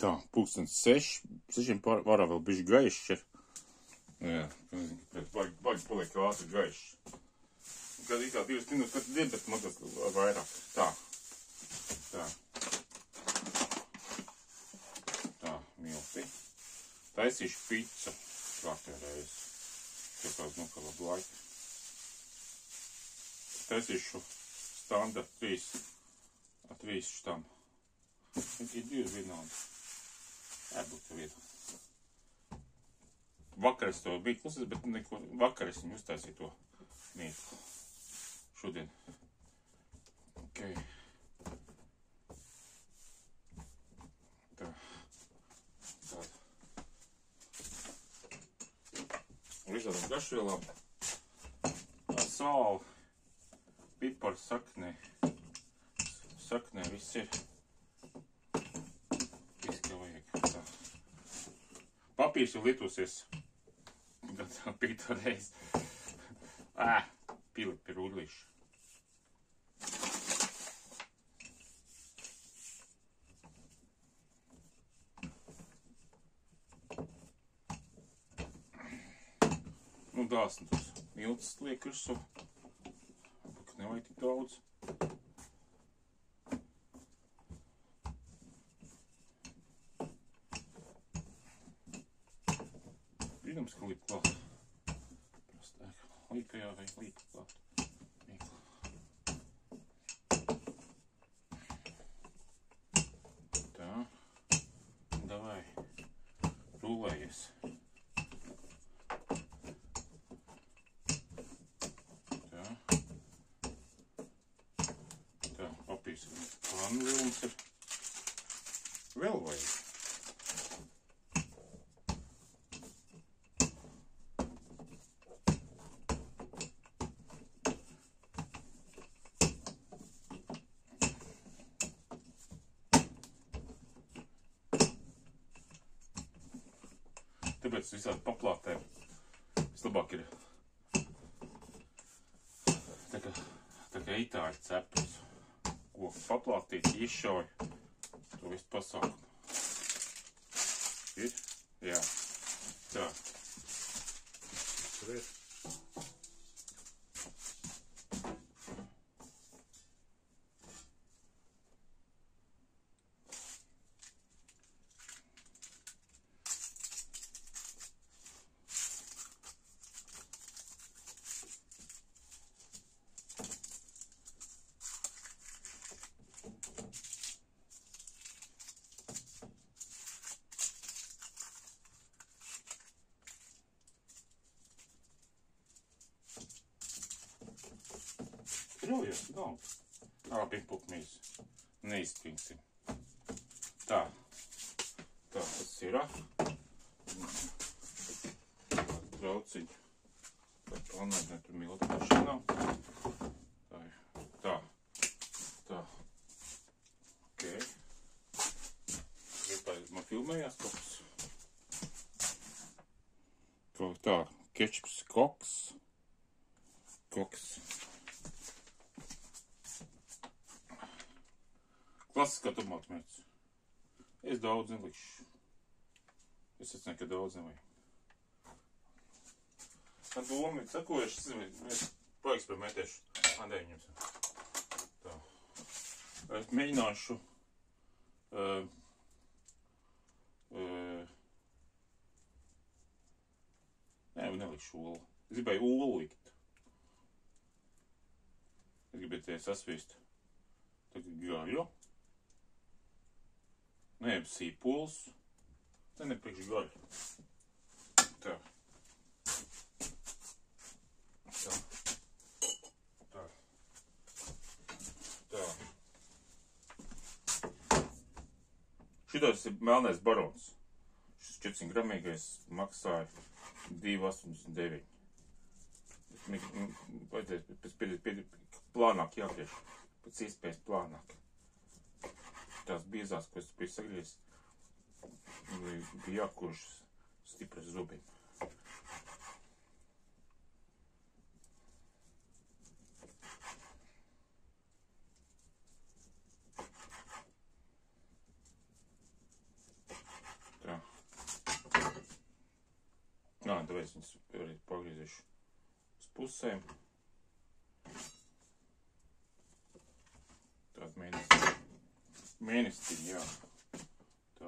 Tā, pulkstens 6 pārā vēl bišķi gaišs ir. Jā, vajag paliek ātri gaišs. Kad it kā 2 minūtes, kad ir, bet mazliet vairāk. Tā. Tā, milti. Taisīšu picu kārtē reizi. Kāpēc nokalot laiku. Taisīšu standarta 3 štam. Ir 2 vienādi. Jābūt vienādi. Vakar es to biju klusis, bet neko. Vakar es viņu uztaisīju to mīklu. Šodien. Ok. Tā. Visādām garšvielām. Sāli. Pipars, saknē viss ir. Viss, kā vajag. Tā. Papīrs jau lietosies. Gan tā 5. reizi. Pielikt pie rullīša. Nu, dāsni tos miltus liek virsū. Nevajag tik daudz. Protams, ka liek klāt. Prastāk. Līkajā vai līka klāt. Tā. Davai. Rulējies. Plānu vilns ir vēl vajag. Tāpēc visādi paplātē vislabāk ir tā kā itāļu cepus. Koku paplātīt, izšauj to visu pasākumu. Ir? Jā. Tā. Tur ir. Kraujies, nav. Pimpukmīs. Neiztringsim. Tā. Tā, tas ir. Trauciņu. Palnēt, ne tur milti paši nav. Tā. Tā. Ok. Man filmējās kaut kas. Tā. Kečups, koks. Klasiskā tomātu mērķis. Es daudz nelikšu. Es secināju, ka daudz nevajag. Ar domu ir sakojuši, mēs paiks par metēšu. Andēju ņemsim. Tā. Es mēģināšu nē, nelikšu olu. Es gribēju olu likt. Es gribēju tie sasvīst. Tagad gaļu. Nē, sīpols. Te nepriekš gaļu. Tā. Tā. Tā. Tā. Šitos ir melnais barons. Šis 400 gramīgais maksāja 2,89. Pēc plānāk jāgriež. Pēc iespējas plānāk. Tās biezās, ko es biju sagriezis, bija jākož stipras zubiem. tāpēc viņas arī pagriezīšu uz pusēm. Tāda mēnestiņa, jā. Tā.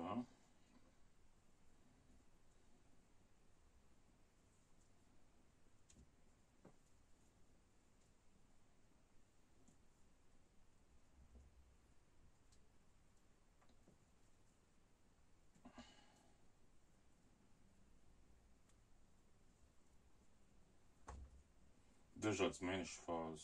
Dažādas mēnešu fāzes.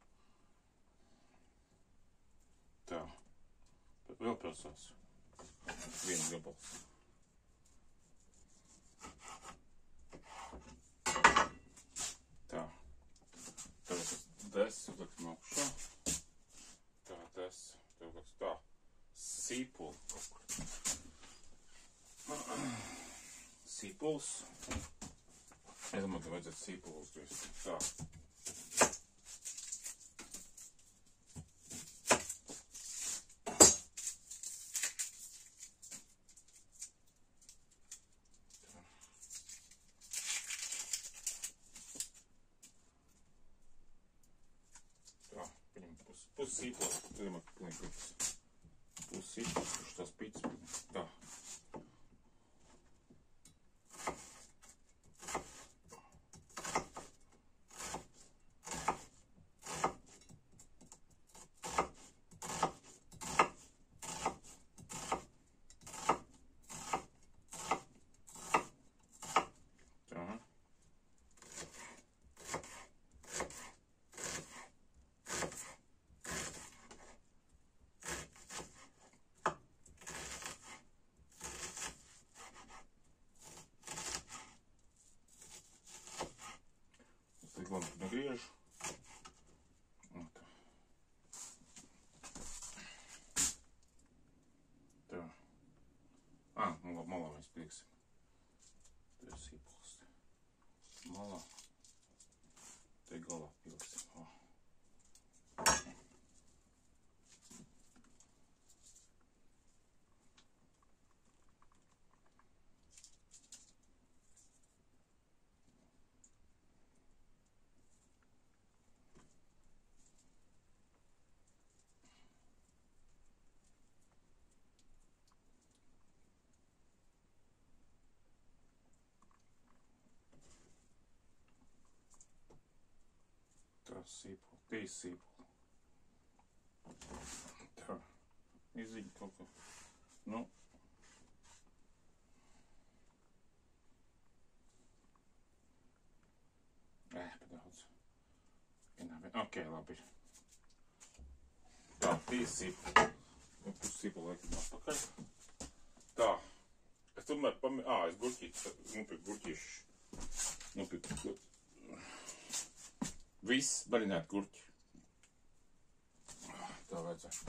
Tā. Vēl prasās. Viens gabals. Tā. Tagad tas des uzliksim augšā. Tā des. Tev kāds tā. Sīpuli kaut kur. Sīpuls. Es domāju, ka vajadzētu sīpulus griezt. Tā. Pus sīpols, es domāju, ka pilnīgi pits. Pus sīpols, kurš tās pits. Tā. Главное, нагрежу. Вот. Tā. Malā mēs pieksim. Tur ir sīpols. Malā. Te galā pieksim. Tā sīpola, tīs sīpola. Tā, izziņa kaut ko. Nu. Padaudz. Ok, labi. Tā, tīs sīpola. Pus sīpola laikam atpakaļ. Tā. Es tomēr es gurķītis, nopirku gurķīšu. Nopirku. Viss marinēt gurķi. Tā vajadzētu.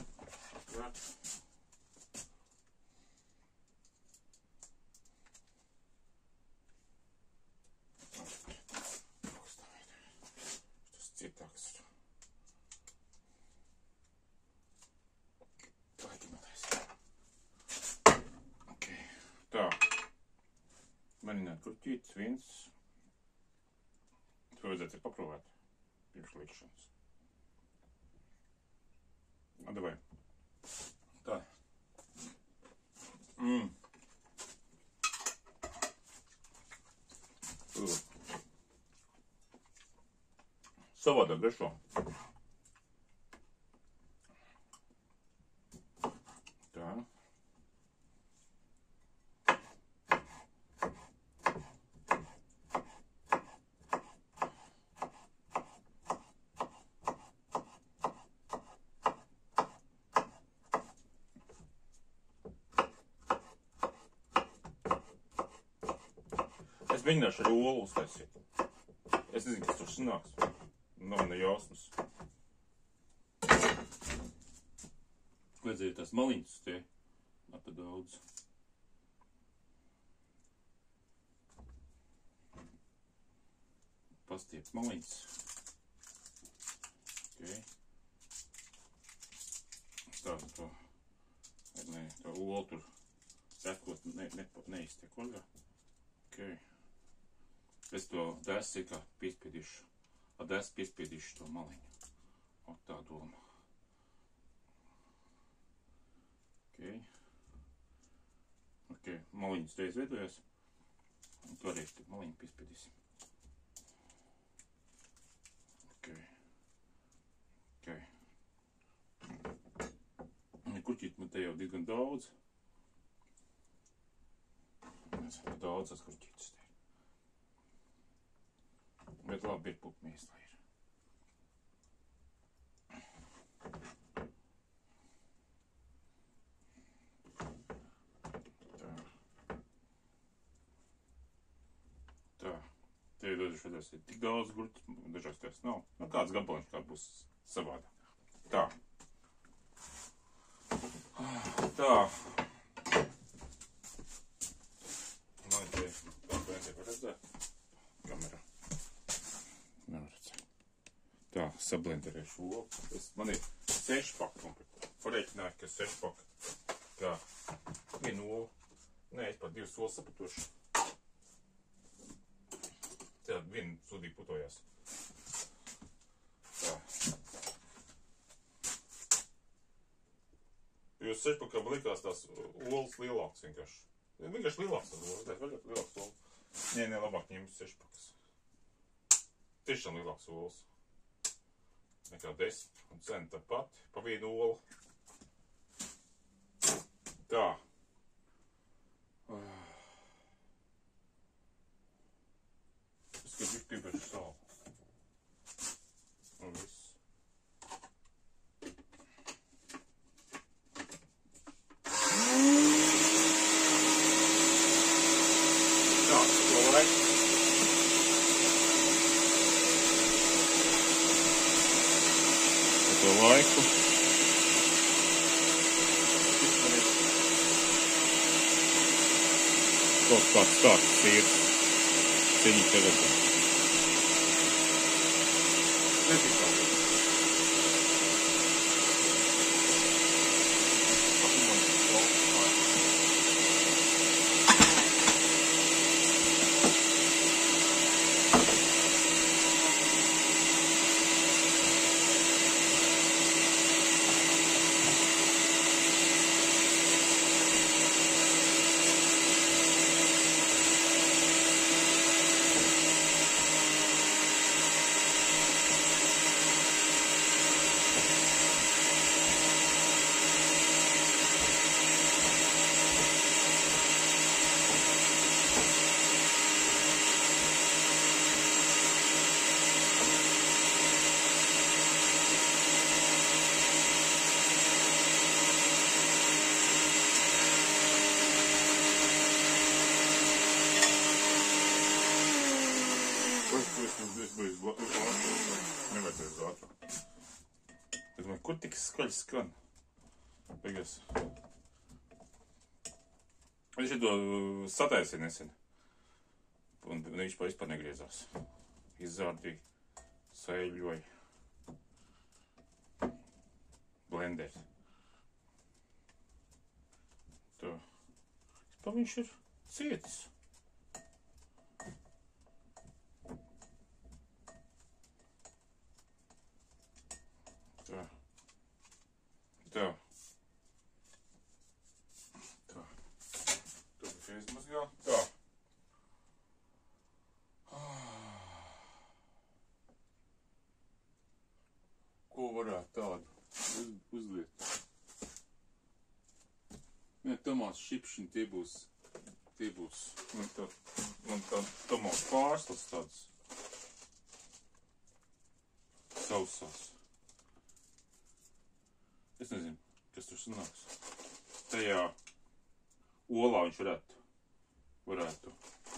Tas cietāks ir. Laikinātais. Ok. Tā. Marinēt gurķītis viens. To vajadzētu paprovēt. Pirms likšanas. Davai. Tā. Savādāk garšo. Tā. Es mēģināšu ar olu uztaisīt. Es nezinu, kas tur sanāks. Nav ne jausmas. Vajadzēja tās maliņas tie. Apa daudz. Pastiept maliņas. Ok. Stādu to. Ne, to olu tur sekot neiztiek oļā. Ok. Es to desu kā piespiedīšu. Ar desu piespiedīšu to maliņu. O, tā doma. Ok, maliņas te izveidojas. Un to arī maliņu piespiedīsim. Ok. Kurķīt man te jau diezgan daudz. Mēs daudzas kurķītas te ir. Bet labi ir pupmīs, lai ir. Tā. Te ir dažreiz ir tik daudz gurķi, dažreiz tās nav. Nu, kāds gabaliņš kā būs savādā. Tā. Tā. Man te var redzēt. Kamera. Nevar redzēt. Tā, sablenderēšu olu. Man ir 6 paka. Pareiķināju, ka 6 paka. Kā vienu olu. Nē, es pat 2 olas sapatošu. Tā, viena sūdīgi putojās. Tā. Jo 6 pakām likās tās olas lielāks vienkārši. Vienkārši lielāks tās olas. Lielāks olas. Nē, labāk ņemt 6 pakas. Tiešām lielāks olas. Nekā 10. Un cena tāpat pa vienu olu. Tā. Es kā tik piepešu savu. Un viss. Tā, to laiku. To laiku. Kaut kāds tāds sirds. Ciņi te redzam. Netikā. Kur tik skaļi skan? Beigās. Viņš to sataisīja nesen. Un viņš vispār negriezās. Izzārdīja, sēļoja. Blender. Tā. Vispār viņš ir cietis. Tā. Tā. Tā. To bija izmazgā. Tā. Ko varētu tādu uzliet? Nē, tomāts šipšana tie būs. Man tā tomāts pārslas tāds. Sausās. Es nezinu, kas tur sanāks. Tajā olā viņš varētu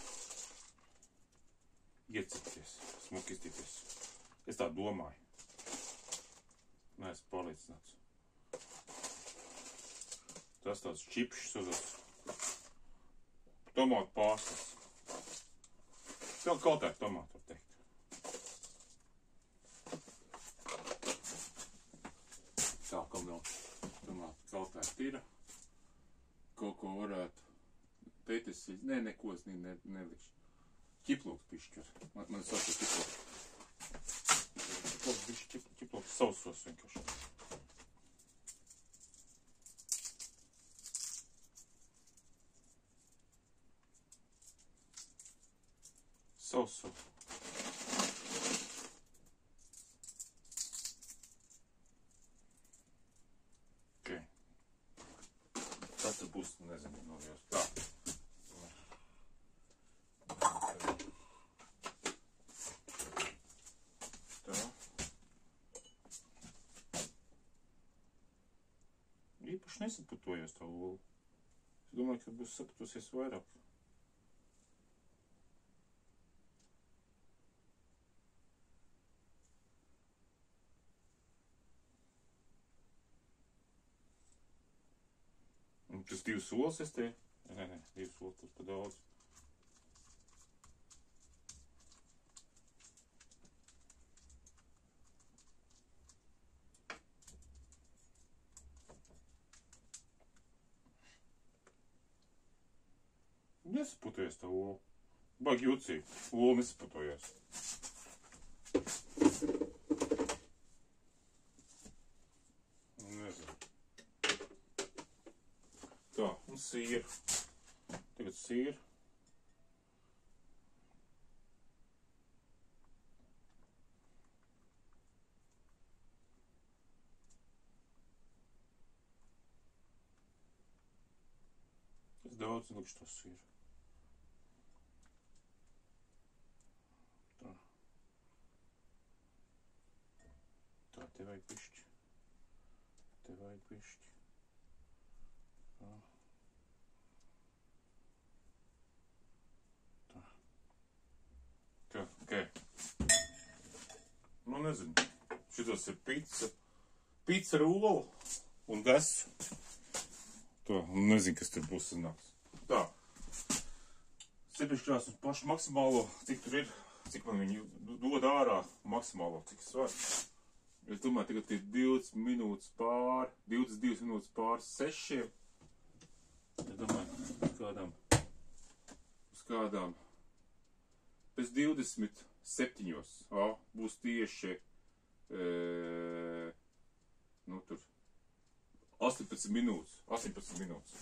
iecipties, smuki iztīties. Es tā domāju. Neesmu pārliecināts. Tas tāds čipšs uzās. Tomātu pārslas. Kaut tā tomātu var teikt. Tā, kam vēl tomātu kaltā tīra. Kaut ko varētu. Pētis, neko es nelikšu. ķiplūks pišķi. Man sauc ķiplūks. Ķiplūks sausos vienkārši. Sauso. Ok. Tas tur būs, nezinu, no jūs. Tā. Īpaši nesaputojos tā olu. Es domāju, ka būs saputosies vairāk. Un tas 2 solis es te? Nē, 2 solis tas pa daudz. Nesaputojies tā olu. Baigi jucīgi. Olu nesaputojies. Nezinu. Tā, un sīra. Tagad sīra. Es daudz likšu to sīru. Te vajag pišķi. Te vajag pišķi. Tā. Tā. Tā, ok. Nu, nezinu. Šitos ir pica. Pica ar olu un gasu. Tā, nezinu, kas tur būs sanāks. Tā. Sepišķās uz pašu maksimālo, cik tur ir, cik man viņu dod ārā maksimālo, cik es varu. Es domāju, tagad ir 22 minūtes pār 6. Es domāju, uz kādām pēc 27. Būs tieši, nu tur, 18 minūtes.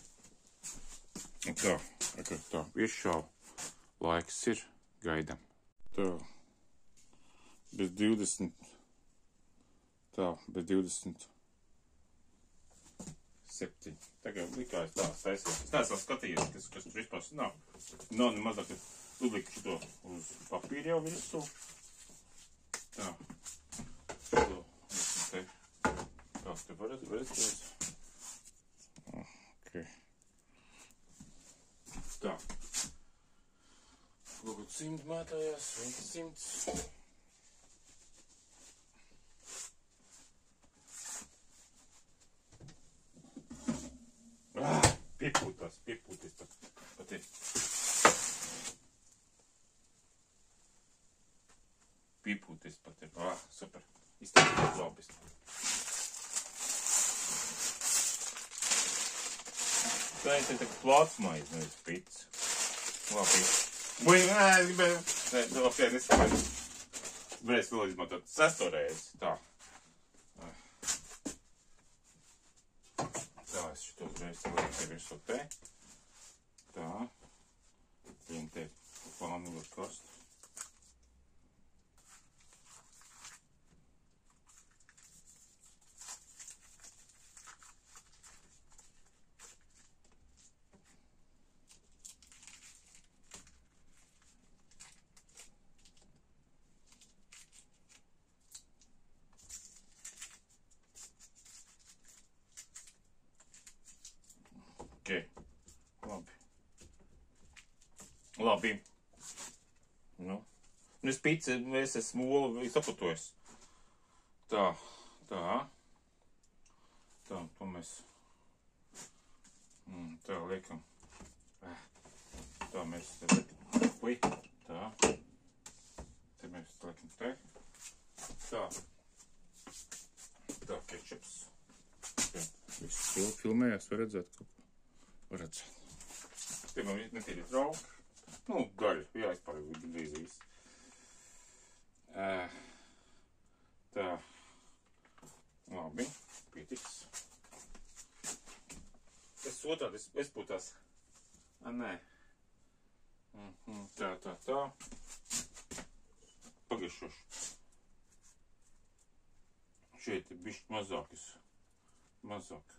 Tā, iešāvu, laiks ir, gaidam. Tā, bez 20. Tā, bez 27. Tagad likās tā, saisies. Es neesmu skatījies, kas tur vispār nav. Nav nemazāk, tu liki šito uz papīra jau virsū. Tā. Šito, te. Tā, te varēs. Ok. Tā. Lūgot 100 mētājās, 100. Piepūties pat ir. Piepūties pat ir. Super. Izteikti labi. Tā ir tā plātsmaiz, nevis pits. Labi. Ok, nesamaiz. Varēs vēl izmantot 6. reizi. Tā. Es šito uzreiz cilvēku te virsū te. Tā. Viņam te pānu var kast. Labi. Nu. Es pici, es esmu olu saputojis. Tā. Tā, to mēs. Tā liekam. Tā mēs te liekam. Tā. Te mēs liekam te. Tā. Tā, kečups. Viss filmējās, var redzēt kaut ko. Var redzēt. Te man netīri trauki. Nu, daļa, jāizpār gandrīz viss. Tā. Labi, pietiks. Es otrādi, es būtu tās. Nē. Tā. Pagaišoši. Šeit ir bišķi mazākas. Mazāk.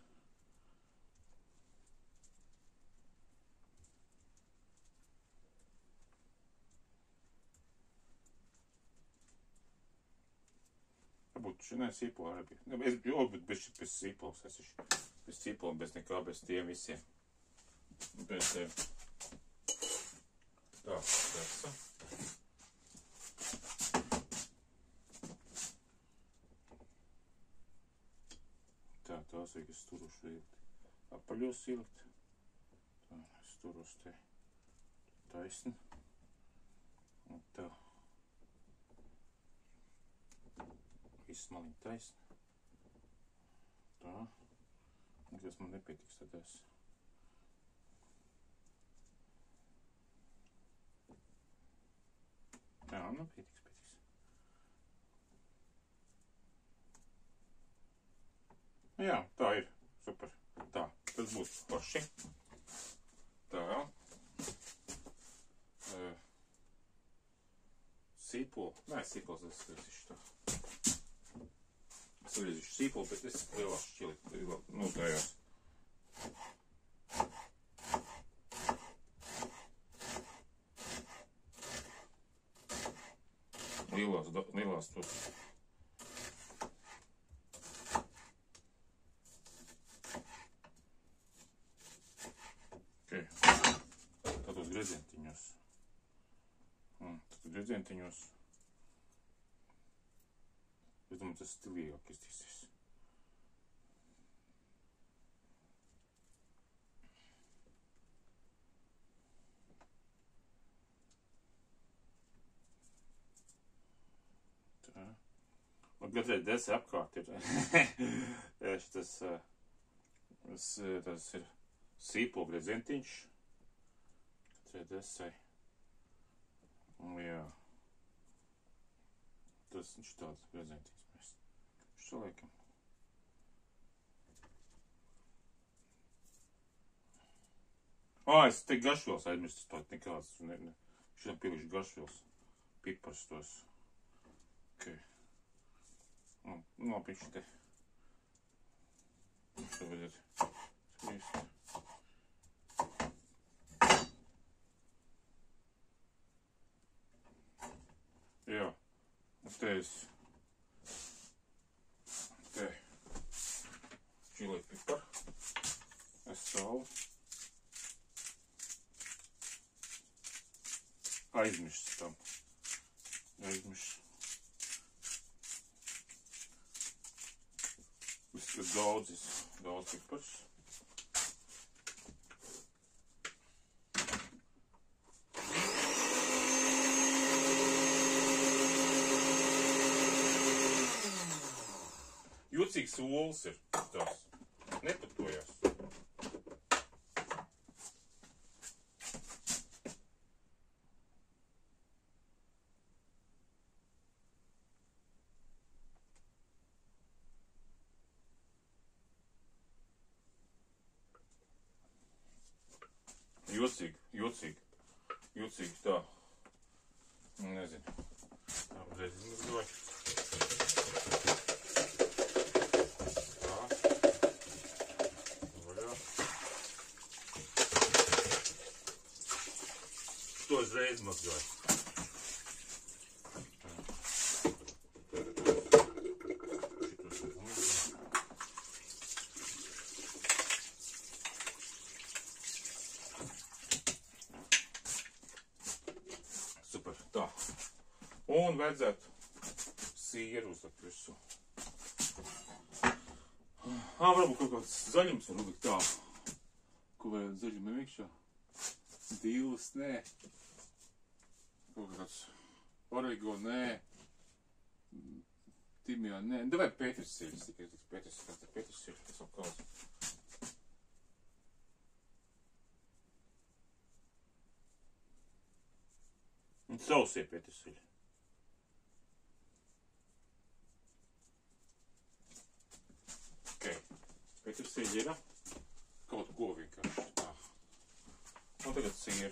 Varbūt šī sīpola arī bija. Es jau būtu bišķi bez sīpolas. Es esmu bez sīpola, bez nekā, bez tiem visiem. Bez tiem. Tā, tesa. Tā, tās vajag es turušu ielikt. Apaļos ielikt. Tā, es turus te taisni. Un tā. Viss maliņi taisni. Tā. Un tas man nepietiks tādās. Jā, nu pietiks. Jā, tā ir. Super. Tā, tas būs forši. Tā. Sīpola. Nē, sīpols es skriezīšu tā. Es skriezīšu sīpolu, bet es lielās šķili. Nu, tajās. Lielās tur. Okay. Tādos grezientiņos. Es domāju, tas stilīgāk iztīsies. Tā. Un katrai desai apkārt ir tas ir sīpola grezientiņš. Katrai desai. Jā. Tas viņš tāds grezientiņš mēs šaliekam. Es te garšvielas aizmirstu pat nekāds. Šitam pilikšu garšvielas. Pipars tos. Ok. Labi, viņš te. Viņš te vajadzētu skriest. Jā. Te es čili pipar, es salu, aizmirsts tam, viss ir daudz pipars. Jucīgs olas ir tās. Nepatojās. Jucīgi tā. Nezinu. Tā, uzreiz izmazgoju. To uzreiz mazgoju. Super, tā. Un vajadzētu sieru uzlikt visu. Varbūt kaut kāds zaļums var uzlikt tā. Ko vajag zaļumiem iekšā? Divas, nē. Kaut kāds origo, nē. Timjā, nē. Davai petersiļas, tikai petersiļas, tas vēl kaut. Sausie pietisili. Ok. Pietisili ir kaut ko vienkārši tā. Un tagad sieru.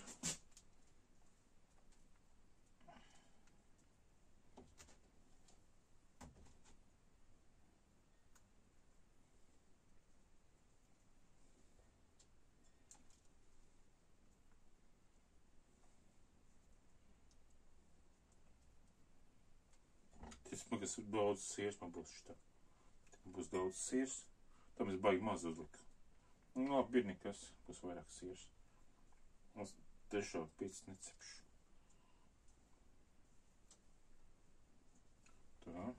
Man kas daudz siers, man būs šitā. Būs daudz siers. Tam es baigi maz uzliku. Nu, labi, ir nekas. Būs vairāk siers. Es tiešām pīcis necepšu. Tā.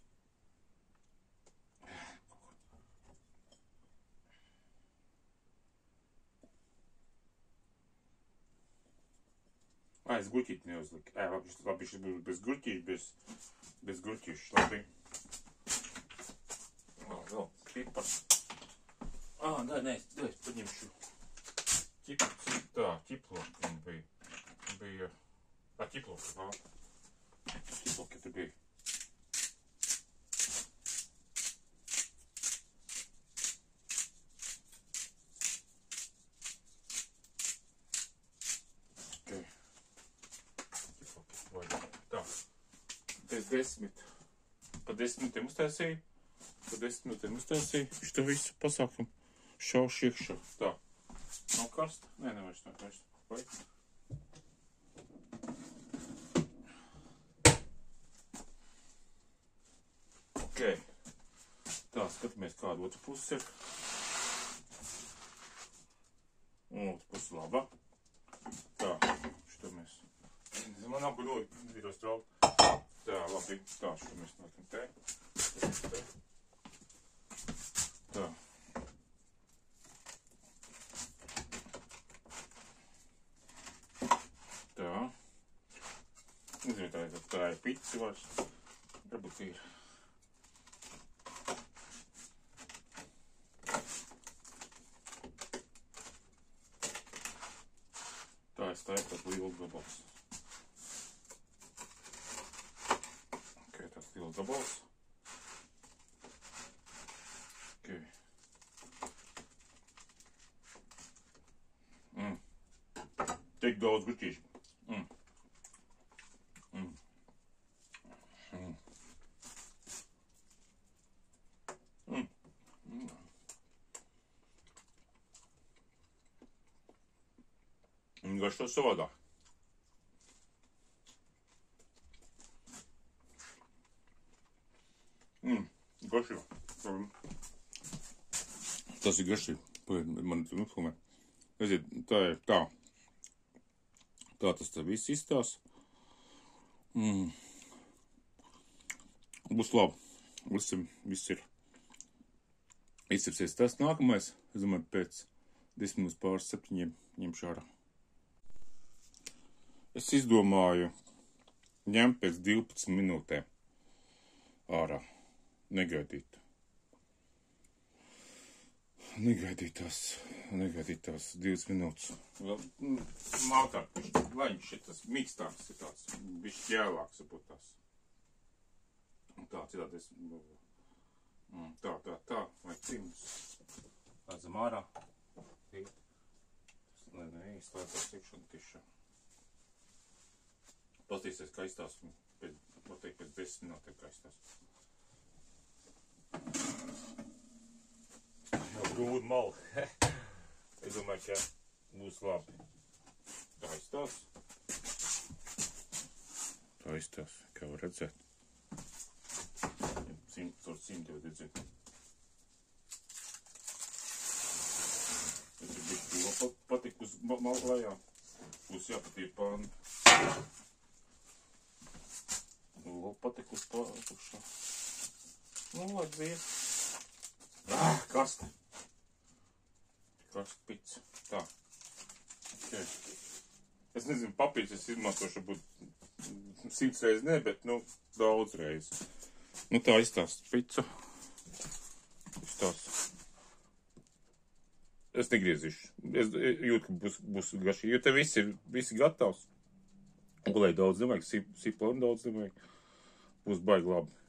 Es guļķīti neuzliku. Labi, šis būs bez guļķīši, bez guļķīši. Labi. Vēl pipars. Nē, paņemšu. Ķiploki bija. Ķiploki, Ķiploki tur bija. Pa 10 minūtēm uztaisīju. Šito visu pasākumu šaušu iekšā. Tā. Nav karsta? Nē, nevairs nav karsta. Vai? Ok. Tā, skatāmies, kāda otru pusi ir. Un otru pusi laba. Tā, šito mēs. Man nav guļoju, vīros traukt. Tā, labi, tā, šo mēs nākam te. Tā. Tā. Nezinu, tā ir pici vairs. Varbūt ir. Tā ir tāds liels gabals. Liels gabals. Ok. Tik daudz guļķīšu. Un garšo savādāk. Garšīgi. Tas ir garšīgi. Man tur nufilmē. Redziet, tā ir tā. Tā tas tā viss izstās. Būs labi. Viss ir izcepsies. Tas nākamais, es domāju, pēc 10 minūtes pār 7 ņemšu ārā. Es izdomāju ņemt pēc 12 minūtēm ārā. Negaidīt tās 20 minūtes. Maltāk, lai viņš ir tas mīkstāks, ir tāds, bišķi ķēlāks, varbūt tās. Tā, citādi es, tā, vai cimdus. Lēdzam ārā. Nē, izslēdzās iekšā un tiešā. Pastīsies, kā izstās, pēc 10 minūtēm, kā izstās. Jau grūdi mali. Es domāju, ka būs labi. Tā izstās. Kā var redzēt. 120. Tas ir bišķi patik uz malklājā. Būs jāpatīr pāni. Patik uz pakšā. Nu, lai dzies. Kasta. Kasta pica. Tā. Okay. Es nezinu, papīrs es izmantošu varbūt 100 reizes ne, bet, daudz reizes. Tā izstāst pica. Es negriezīšu. Es jūtu, ka būs garšīgi, jo te viss ir gatavs. Olēja daudz nevajag, siponu daudz nevajag. Būs baigi labi.